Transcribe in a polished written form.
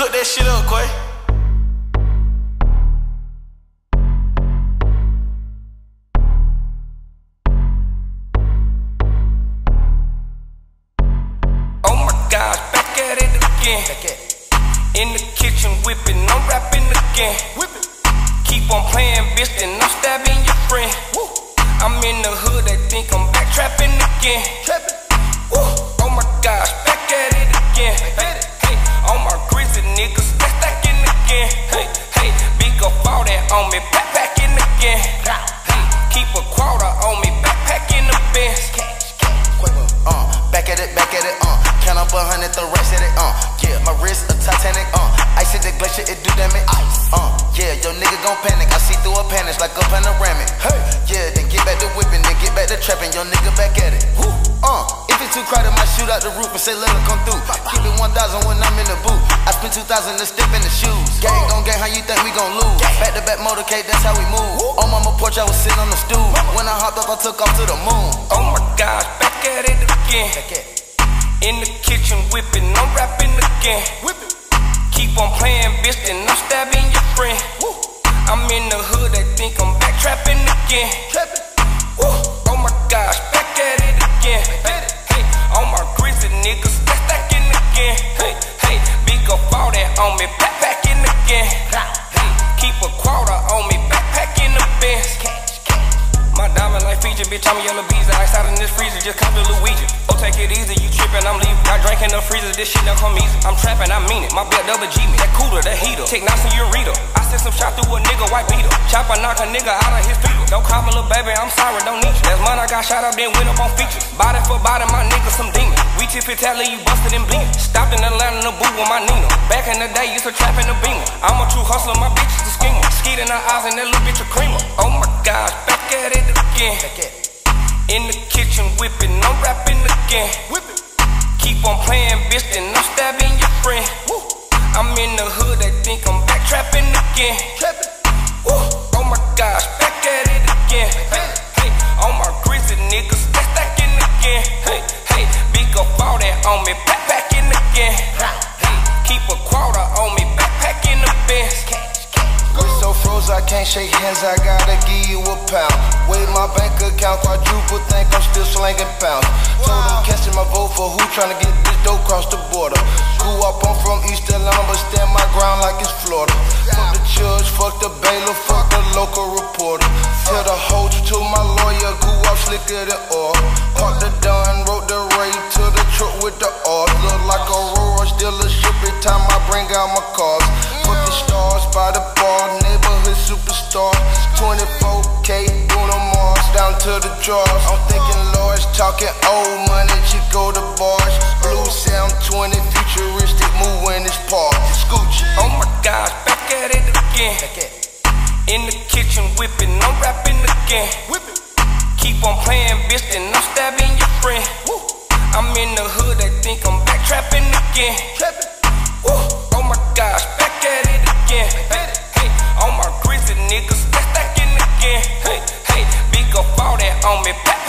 cook that shit up, Quay. Oh my gosh, back at it again. In the kitchen whipping, I'm rapping again. Keep on playing, bitch, then I'm stabbing your friend. I'm in the hood, they think I'm back trapping again. Oh my gosh, back at it again. Hey, all my grizzly niggas stacking again. Hey, big up all that on me, backpacking again. Hey, keep a quarter on me, backpacking the Benz. Back at it, count up 100, throw racks at it, yeah, my wrist a Titanic, ice in the glacier, it do damage, yeah, your nigga gon' panic, I see through a panic like a panoramic, yeah, then get back to whipping, then get back to trapping, your nigga back at it, if it's too crowded, might shoot out the roof and say let her come through, keep it 1,000 when I'm in the booth, I spend 2,000 to step in the shoes, gang gon' gang, how you think we gon' lose, back to back motorcade, that's how we move, on mama porch, I was sitting on the stool, when I hopped up, I took off to the moon, oh my gosh, back at it again. In the kitchen whipping, I'm rapping again. Keep on playing, bitch, then I'm stabbing your friend. I'm in the hood, they think I'm back trapping again. Oh my gosh, back at it again. Hey, all my grizzly niggas stacking again. Hey, big up all that on me, backpacking again. Hey, keep a quarter on me, backpacking the Benz. My diamond like feature, bitch, I'm a yellow bees. Ice out in this freezer, just come to Luigi. Oh, take it easy, you trippin', I'm leaving. Got drink in the freezer, this shit don't come easy. I'm trappin', I mean it, my belt double G me. That cooler, that heater, take nice and ureta. I sent some shot through a nigga, white beater. Chopper knock a nigga out of his feet. Don't call me little baby, I'm sorry, don't need you. Last month I got shot up, then went up on features. Body for body, my nigga some demon. We tip it, tell you busted and bleeding. Stopped in Atlanta in the booth with my Nina. Back in the day, used to trap in the beamer. I'm a true hustler, my bitch is a schemer. Skeet in her eyes and that little bitch a creamer. Oh my gosh, back at it again. In the kitchen whipping, I'm rapping again. Keep on playing, bitch, then I'm stabbing your friend. I'm in the hood, they think I'm back trapping again. Oh my gosh, back at it again. Hey, all my grizzly niggas stacking again. Hey, big up all that on me, backpacking again. Hey, keep a quarter on me, backpacking the Benz. Wrist so froze, I can't shake hands, I gotta give you a pound. Weigh my bank account, quadruple, think I'm still slanging pounds. Told them catching my vote for who tryna get this dope across the border. Grew up, I'm from East Atlanta, but stand my ground like it's Florida. Fuck the judge, fuck the bailiff, fuck the local reporter. Tell the hoe to my lawyer, grew up slicker than oil. Parked the Dunn, wrote the Ray to the truck with the oil. Look like a Aurora, still a ship, every time I bring out my cars. Fucking stars by the bar, neighborhood superstar. 24K, Bruno Mars, down to the drawers. I'm thinking Lord's talking old money, Chico the bars. Blue sound 20, futuristic, move when it's parked. Scooch. Oh my gosh, back at it again. In the kitchen whipping, I'm rapping again. Keep on playing, bitch, then I'm stabbing your friend. I'm in the hood, they think I'm back trapping again. Oh my gosh, back at it again. Hey, all my grizzly niggas stacking again. Hey, big up all that on me,